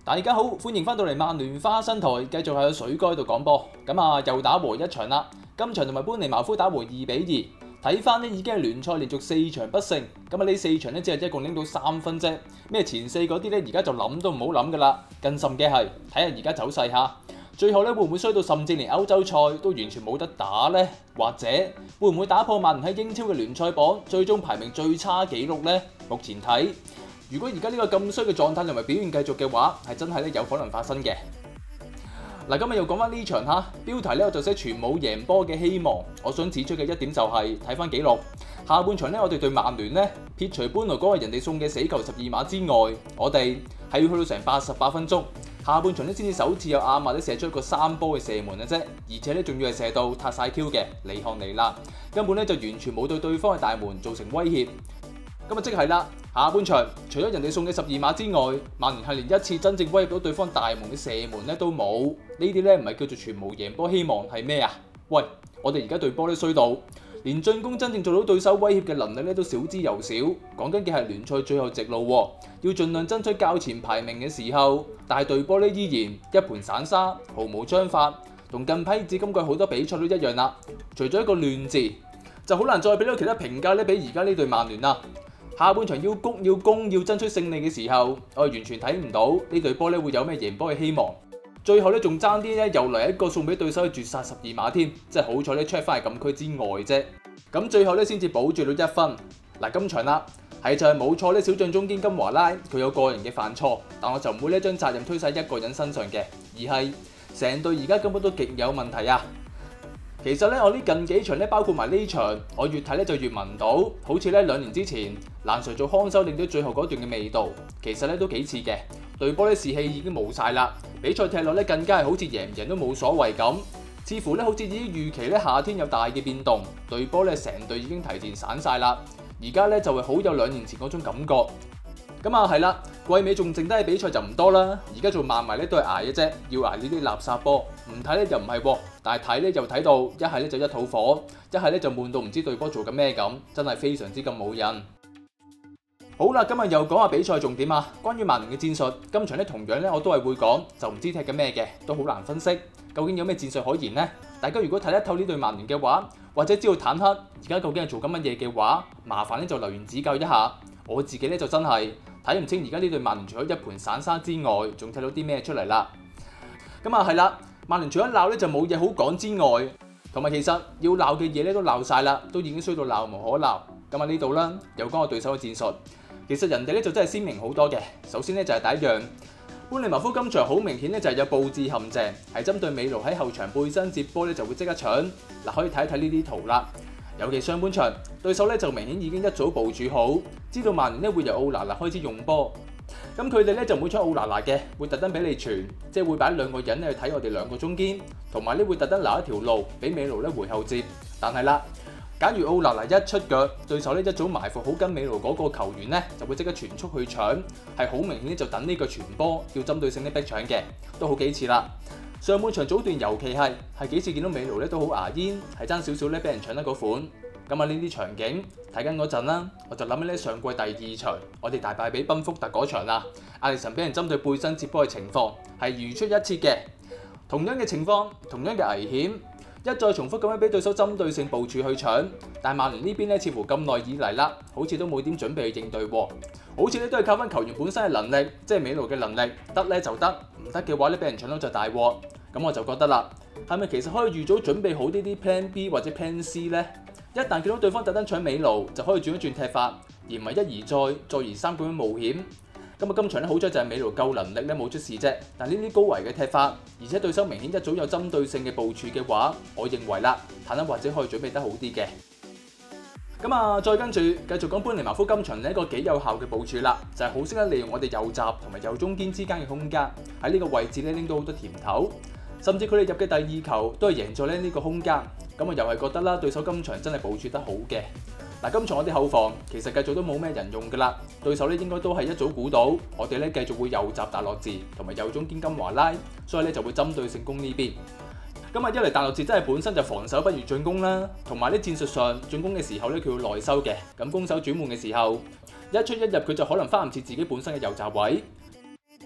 大家好，歡迎翻到嚟曼聯花生台，繼續喺水該度講波。又打和一場啦，今場同埋般尼茅夫打和2-2。睇翻呢已經係聯賽連續4場不勝，呢4場呢只係一共拎到3分啫。咩前4嗰啲呢，而家就諗都唔好諗噶啦。更甚嘅係睇下而家走勢下，最後呢會唔會衰到甚至連歐洲賽都完全冇得打呢？或者會唔會打破曼聯喺英超嘅聯賽榜最終排名最差紀錄呢？目前睇，如果而家呢個咁衰嘅狀態同埋表現繼續嘅話，係真係咧有可能發生嘅。嗱，今日又講翻呢場嚇，標題咧我就寫全冇贏波嘅希望。我想指出嘅一點就係睇翻紀錄，下半場咧我哋對曼聯咧撇除本來嗰個人哋送嘅死球12碼之外，我哋係要去到成88分鐘，下半場咧先至首次有亞馬咧射出一個3波嘅射門嘅啫，而且咧仲要係射到塌晒 Q 嘅離漢尼啦，根本咧就完全冇對對方嘅大門造成威脅。咁即係啦，下半場除咗人哋送嘅12碼之外，曼聯係連一次真正威脅到對方大門嘅射門咧都冇。呢啲咧唔係叫做全無贏波希望係咩啊？喂，我哋而家對波都衰到，連進攻真正做到對手威脅嘅能力咧都少之又少。講緊嘅係聯賽最後直路喎，要盡量爭取較前排名嘅時候，但係對波咧依然一盤散沙，毫無章法，同近批至今季好多比賽都一樣啦。除咗一個亂字，就好難再俾到其他評價咧，俾而家呢隊曼聯啦。下半場要谷要攻要爭取勝利嘅時候，我完全睇唔到呢隊波咧會有咩贏波嘅希望。最後咧仲爭啲咧又嚟一個送俾對手嘅絕殺12碼添，即係好彩咧 check 翻係禁區之外啫。咁最後咧先至保住到1分。嗱，今場啦係就係冇錯咧，小將中堅金華拉佢有個人嘅犯錯，但我就唔會咧將責任推晒一個人身上嘅，而係成隊而家根本都極有問題啊！其實咧，我呢近幾場咧，包括埋呢場，我越睇咧就越聞到，好似咧2年之前蘭瑞做看守令到最後嗰段嘅味道，其實咧都幾似嘅。隊波咧士氣已經冇晒啦，比賽踢落咧更加係好似贏唔贏都冇所謂咁，似乎咧好似已經預期咧夏天有大嘅變動，隊波咧成隊已經提前散晒啦。而家咧就係好有2年前嗰種感覺。係啦，季尾仲剩低嘅比賽就唔多啦，而家做慢埋咧都係捱嘅啫，要捱呢啲垃圾波，唔睇咧又唔係喎，但係睇咧又睇到一係咧就一肚火，一係咧就悶到唔知隊波做緊咩咁，真係非常之咁冇癮。好啦，今日又講下比賽重點啊，關於曼聯嘅戰術，今場咧同樣咧我都係會講，就唔知踢緊咩嘅，都好難分析，究竟有咩戰術可言呢？大家如果睇得透呢隊曼聯嘅話，或者知道坦克而家究竟係做緊乜嘢嘅話，麻煩咧就留言指教一下。我自己咧就真係睇唔清而家呢隊曼聯除咗一盤散沙之外，仲睇到啲咩出嚟啦。係啦，曼聯除咗鬧咧就冇嘢好講之外，同埋其實要鬧嘅嘢咧都鬧晒啦，都已經衰到鬧無可鬧。呢度啦，又講我對手嘅戰術，其實人哋咧就真係鮮明好多嘅。首先咧就係第一樣，般尼茅夫今場好明顯咧就係有佈置陷阱，係針對美奴喺後場背身接波咧就會即刻搶。嗱，可以睇一睇呢啲圖啦。尤其上半場，對手咧就明顯已經一早部署好，知道曼聯咧會由奧拿拿開始用波，咁佢哋咧就唔會搶奧拿拿嘅，會特登俾你傳，即係會擺2個人去睇我哋2個中堅，同埋咧會特登留一條路俾美奴咧回後接。但係啦，假如奧拿拿一出腳，對手咧一早埋伏好跟美奴嗰個球員咧，就會即刻全速去搶，係好明顯咧就等呢個傳波，要針對性咧逼搶嘅，都好幾次啦。上半場早段尤其係幾次見到美奴咧都好牙煙，係爭少少咧俾人搶得嗰款。呢啲場景睇緊嗰陣啦，我就諗起咧上季第2場我哋大敗俾賓福特嗰場啦，艾力神俾人針對背身接波嘅情況係如出一轍嘅，同樣嘅情況，同樣嘅危險，一再重複咁樣俾對手針對性部署去搶，但係曼聯呢邊咧似乎咁耐以嚟啦，好似都冇點準備去應對喎，好似咧都係靠翻球員本身嘅能力，即係美奴嘅能力，得咧就得，唔得嘅話咧俾人搶到就大禍。咁我就覺得啦，係咪其實可以預早準備好呢啲 Plan B 或者 Plan C 呢？一旦見到對方特登搶美奴，就可以轉一轉踢法，而唔係一而再，再而三咁樣冒險。今場咧好彩就係美奴夠能力咧冇出事啫，但呢啲高危嘅踢法，而且對手明顯一早有針對性嘅部署嘅話，我認為啦，坦克或者可以準備得好啲嘅。再跟住繼續講般尼茅夫今場呢一個幾有效嘅部署啦，就係好識得利用我哋右閘同埋右中堅之間嘅空間，喺呢個位置咧拎到好多甜頭，甚至佢哋入嘅第2球都係贏咗呢個空間。又係覺得啦，對手今場真係部署得好嘅。嗱，今場我哋後防其實繼續都冇咩人用㗎啦，對手咧應該都係一早估到我哋咧繼續會右閘達洛治同埋右中堅金華拉，所以咧就會針對性攻呢邊。一嚟達洛治真係本身就防守不如進攻啦，同埋咧戰術上進攻嘅時候咧佢要內收嘅，咁攻守轉換嘅時候一出一入佢就可能翻唔切自己本身嘅右閘位。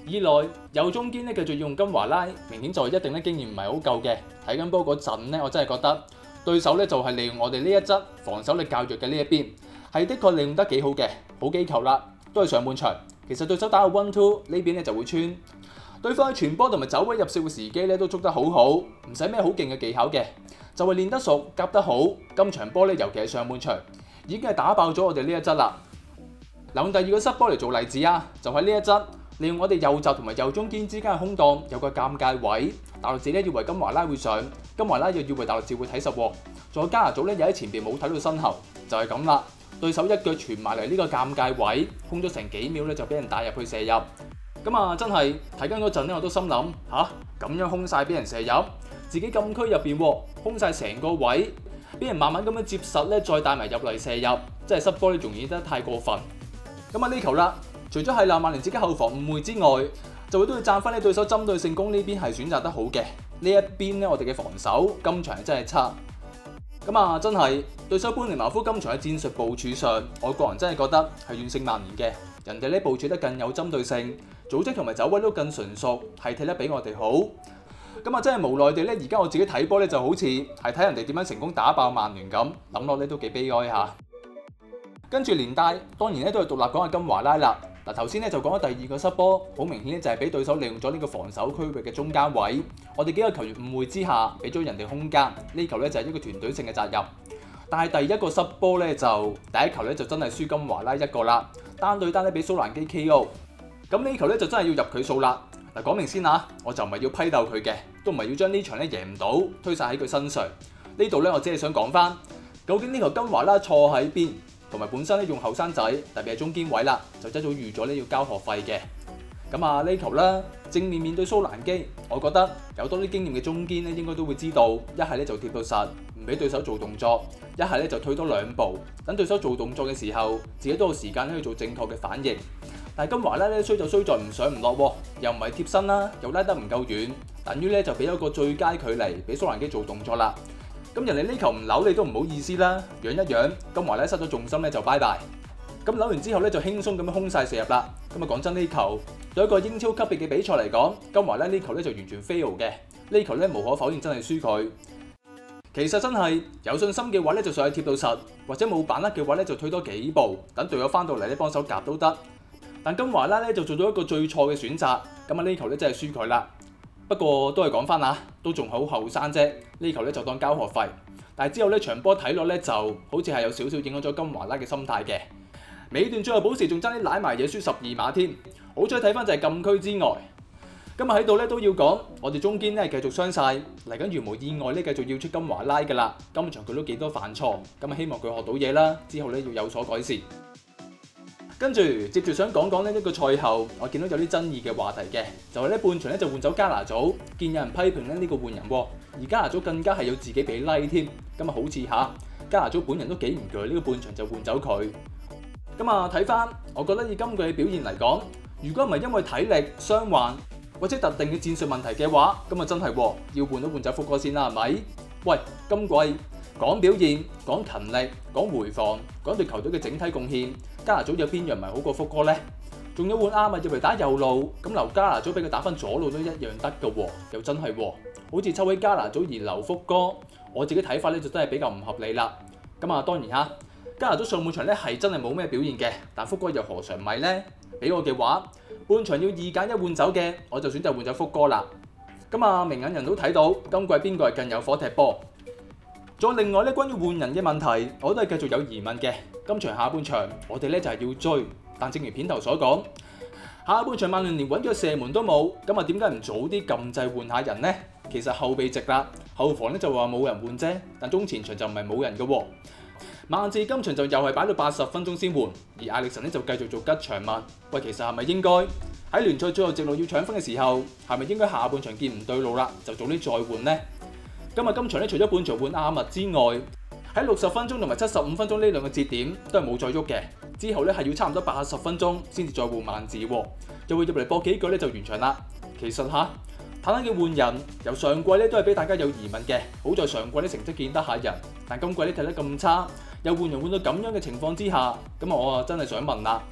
二來右中堅咧繼續用金華拉，明顯就係一定咧經驗唔係好夠嘅。睇緊波嗰陣咧，我真係覺得對手咧就係利用我哋呢一側防守力較弱嘅呢一邊，係的確利用得幾好嘅，好幾球啦，都係上半場。其實對手打到 1-2 呢邊咧就會穿，對方喺傳波同埋走位入射嘅時機咧都捉得好好，唔使咩好勁嘅技巧嘅，就係練得熟夾得好。今場波咧尤其係上半場已經係打爆咗我哋呢一側啦。用第二個失波嚟做例子啊，就喺呢一側。利用我哋右閘同埋右中堅之間嘅空檔，有個尷尬位，大陸字咧以為金華拉會上，金華拉又以為大陸字會睇實喎。仲有加拿祖咧又喺前邊冇睇到身後，就係咁啦。對手一腳傳埋嚟呢個尷尬位，空咗成幾秒咧就俾人帶入去射入。咁啊真係睇緊嗰陣咧，我都心諗吓，咁樣空晒俾人射入，自己禁區入邊空晒成個位，俾人慢慢咁樣接實咧，再帶埋入嚟射入，真係失波咧容易得太過分。咁啊呢球啦。除咗係鬧曼聯自己後防誤會之外，就會都要讚翻呢對手針對性攻呢邊係選擇得好嘅。呢一邊咧，我哋嘅防守今場係真係差。咁啊，真係對手般尼茅夫今場嘅戰術部署上，我個人真係覺得係遠勝曼聯嘅。人哋咧部署得更有針對性，組織同埋走位都更純熟，係踢得比我哋好。咁啊，真係無奈地咧，而家我自己睇波咧就好似係睇人哋點樣成功打爆曼聯咁，諗落咧都幾悲哀嚇。跟住連帶當然咧都係獨立講下金華拉啦。嗱，頭先咧就講咗第二個失波，好明顯咧就係俾對手利用咗呢個防守區域嘅中間位，我哋幾個球員誤會之下，俾咗人哋空間，呢球咧就係一個團隊性嘅責任。但係第一個失波咧就第一球咧就真係輸金華拉一個啦，單對單咧俾蘇蘭基 KO， 咁呢球咧就真係要入佢數啦。嗱，講明先嚇，我就唔係要批鬥佢嘅，都唔係要將呢場咧贏唔到推晒喺佢身上。呢度咧我只係想講翻，究竟呢球金華拉錯喺邊？同埋本身咧用後生仔，特別係中堅位啦，就一早預咗咧要交學費嘅。咁啊呢球啦，正面面對蘇蘭基，我覺得有多啲經驗嘅中堅咧應該都會知道，一係咧就貼到實，唔俾對手做動作；一係咧就退多兩步，等對手做動作嘅時候，自己都有時間咧去做正確嘅反應。但係金華拉咧衰就衰在唔上唔落喎，又唔係貼身啦，又拉得唔夠遠，等於咧就俾咗個最佳距離俾蘇蘭基做動作啦。咁人哋呢球唔扭你都唔好意思啦，養一養，金華拉失咗重心咧就拜拜。咁扭完之後咧就輕鬆咁樣空晒射入啦。咁啊講真呢球對一個英超級別嘅比賽嚟講，金華拉呢球咧就完全 fail 嘅。呢球咧無可否認真係輸佢。其實真係有信心嘅話咧就上去貼到實，或者冇把握嘅話咧就退多幾步，等隊友翻到嚟咧幫手夾都得。但金華拉咧就做咗一個最錯嘅選擇，咁啊呢球咧真係輸佢啦。不過都係講翻嚇，都仲好後生啫。呢球咧就當交學費，但係之後呢場波睇落咧就好似係有少少影響咗金華拉嘅心態嘅。尾段最後補時仲爭啲舐埋嘢輸12碼添，好彩睇翻就係禁區之外。今日喺度咧都要講，我哋中堅咧繼續傷晒，嚟緊如無意外咧繼續要出金華拉㗎啦。今場佢都幾多犯錯，咁啊希望佢學到嘢啦，之後咧要有所改善。跟住接住想講講呢一個賽後，我見到有啲爭議嘅話題嘅，就係呢半場咧就換走加拿祖，見有人批評咧呢個換人喎，而加拿祖更加係要自己俾 like 添，咁啊好似嚇加拿祖本人都幾唔鋸呢個半場就換走佢。咁啊睇翻，我覺得以今季嘅表現嚟講，如果唔係因為體力傷患或者特定嘅戰術問題嘅話，咁啊真係要換都換走福哥先啦，係咪？喂，今季講表現、講勤力、講回防、講對球隊嘅整體貢獻，加拿祖有邊樣唔係好過福哥呢？仲要換阿密入嚟打右路，咁留加拿祖俾佢打翻左路都一樣得㗎喎，又真係好似抽起加拿祖而留福哥，我自己睇法咧就真係比較唔合理啦。咁啊當然嚇，加拿祖上半場咧係真係冇咩表現嘅，但福哥又何嘗唔係呢？俾我嘅話，半場要2揀1換走嘅，我就選擇換走福哥啦。咁啊明眼人都睇到今季邊個係更有火踢波。仲有另外咧，關於換人嘅問題，我都係繼續有疑問嘅。今場下半場，我哋咧就係要追，但正如片頭所講，下半場曼聯連穩嘅射門都冇，咁啊點解唔早啲撳掣換下人呢？其實後備值啦，後防咧就話冇人換啫，但中前場就唔係冇人嘅喎。曼治今場就又係擺到80分鐘先換，而艾力神咧就繼續做吉祥物。喂，其實係咪應該喺聯賽最後直路要搶分嘅時候，係咪應該下半場見唔對路啦，就早啲再換呢？今場咧，除咗半場換阿密之外，喺60分鐘同埋75分鐘呢兩個節點都係冇再喐嘅。之後咧係要差唔多80分鐘先至再換曼治喎，又會入嚟搏幾腳咧就完場啦。其實坦克嘅換人由上季咧都係俾大家有疑問嘅，好在上季啲成績見得下人，但今季咧睇得咁差，又換人換到咁樣嘅情況之下，咁我真係想問啦，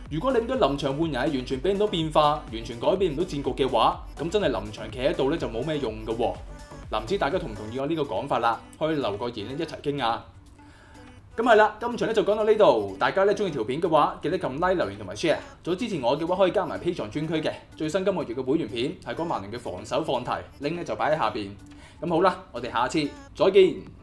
如果你覺得臨場換人係完全俾唔到變化，完全改變唔到戰局嘅話，咁真係臨場企喺度咧就冇咩用㗎喎。嗱，唔知大家同唔同意我呢個講法啦？可以留個言咧一齊傾下。咁係啦，今場咧就講到呢度。大家咧中意條片嘅話，記得撳 like、留言同埋 share。早支持我嘅話，可以加埋 Patreon 專區嘅。最新今個月嘅會員片係講曼聯嘅防守放題，link 咧就擺喺下邊。咁好啦，我哋下次再見。